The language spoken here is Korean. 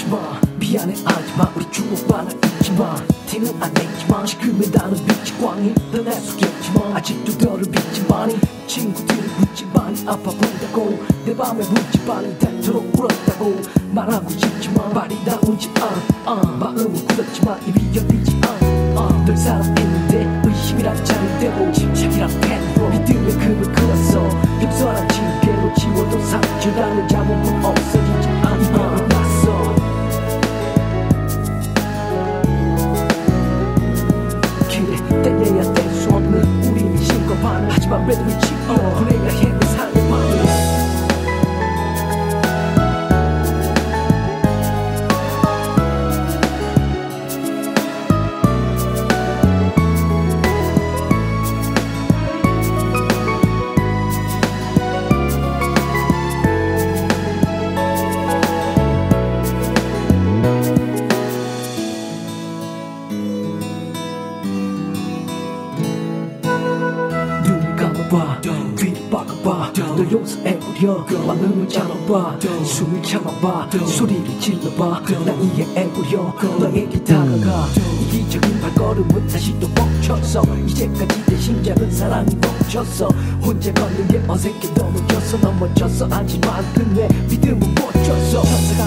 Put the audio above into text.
잊지마 미안해 하지마 우리 주고받아 잊지마 티는 안 내지만 지금의 나는 빛이 광이 너내 속였지만 아직도 너를 믿지만이 친구들이 묻지만이 아파 보인다고 내 밤에 묻지만이 닳도록 울었다고 말하고 싶지만 말이 나오지 않아 마음은 굳었지만 입이 열리지 않아 널 사랑했는데 의심이란 잔이 되고 침착이란 펜으로 믿음의 금을 그었어 용서란 징계로 지워도 상처라는 자몽은 없어지지 않아 났어 그래 뗄래야 뗄 수 없는 우리는 신고반을 하지만 매듭을 지어 그래야 해내 삶의 밤을 봐 귀를 박아봐 널 용서해보려 마음을 잡아봐 숨을 참아봐 소리를 질러봐 난 이해해보려 너에게 다가가 이기적인 발걸음은 다시 또 멈췄어 이제까지 내 심장은 사랑이 멈췄어 혼자 걷는 게 어색해 넘어졌어 하지만 끝내 믿음은 못 줬어